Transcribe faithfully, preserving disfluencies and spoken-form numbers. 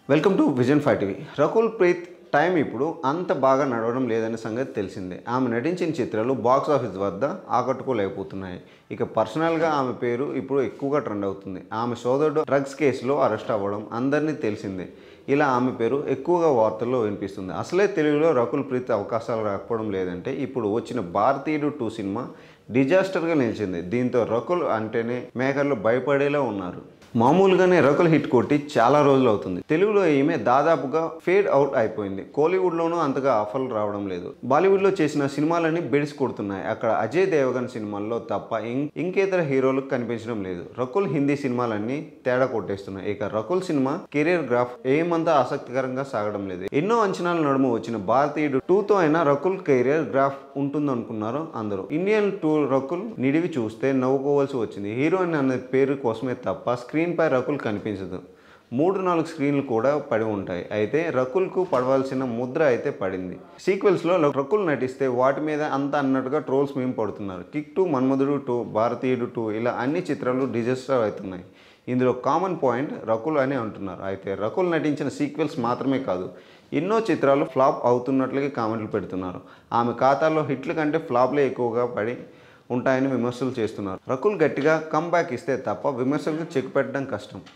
Welcome to Vision five TV. Rakul Preet time ఇప్పుడు అంత బాగా నడవడం లేదనే సంగతి తెలిసిందే. ఆమె నటించిన చిత్రాలు బాక్స్ ఆఫీస్ వద్ద ఆకట్టుకోలేకపోతున్నాయి. ఇక పర్సనల్గా ఆమె పేరు ఇప్పుడు ఎక్కువగా ట్రెండ్ అవుతుంది. ఆమె సోదరుడు డ్రగ్స్ కేసులో అరెస్ట్ అవ్వడం అందరినీ తెలిసిందే. ఇలా ఆమె పేరు ఎక్కువగా వార్తల్లో వినిపిస్తుంది. అసలే తెలుగులో రకుల్ ప్రీత్ అవకాశాలు రాకపోవడం లేదంటే ఇప్పుడు వచ్చిన భారతీయుడు టూ సినిమా డిజాస్టర్గా నిలిచింది. దీంతో రకుల్ అంటేనే మేకర్లు భయపడేలా ఉన్నారు. మామూలుగానే రకుల్ హిట్ కొట్టి చాలా రోజులు అవుతుంది. తెలుగులో ఈమె దాదాపుగా ఫేడ్ అవుట్ అయిపోయింది. కోలీవుడ్లోనూ అంతగా ఆఫర్లు రావడం లేదు. బాలీవుడ్లో చేసిన సినిమాలన్నీ బెడిసి కొడుతున్నాయి. అక్కడ అజయ్ దేవగన్ సినిమాల్లో తప్ప ఇంకేతర హీరోలకు కనిపించడం లేదు. రకుల్ హిందీ సినిమాలన్నీ తేడా కొట్టేస్తున్నాయి. ఇక రకుల్ సినిమా కెరీర్ గ్రాఫ్ ఏమంతా ఆసక్తికరంగా సాగడం లేదు. ఎన్నో అంచనాల నడుమ వచ్చిన భారతీయుడు టూతో అయినా రకుల్ కెరీర్ గ్రాఫ్ ఉంటుందనుకున్నారు అందరూ. ఇండియన్ టూ రకుల్ నిడివి చూస్తే నవ్వుకోవాల్సి వచ్చింది. హీరోయిన్ అనే పేరు కోసమే తప్ప స్క్రీన్ పై రకుల్ కనిపించదు. మూడు నాలుగు స్క్రీన్లు కూడా పడి ఉంటాయి. అయితే రకుల్కు పడవలసిన ముద్ర అయితే పడింది. సీక్వెల్స్లో రకుల్ నటిస్తే వాటి మీద అంత అన్నట్టుగా ట్రోల్స్ మేము పడుతున్నారు. Kick two, Manmadhudu two, Bharateeyudu two ఇలా అన్ని చిత్రాలు డిజాస్టర్ అవుతున్నాయి. ఇందులో కామన్ పాయింట్ రకుల్ అని అంటున్నారు. అయితే రకుల్ నటించిన సీక్వెల్స్ మాత్రమే కాదు, ఎన్నో చిత్రాలు ఫ్లాప్ అవుతున్నట్లుగా కామెంట్లు పెడుతున్నారు. ఆమె ఖాతాలో హిట్ల కంటే ఫ్లాప్లే ఎక్కువగా పడి ఉంటాయని విమర్శలు చేస్తున్నారు. రకుల్ గట్టిగా కమ్ బ్యాక్ ఇస్తే తప్ప విమర్శలకు చెక్ పెట్టడం కష్టం.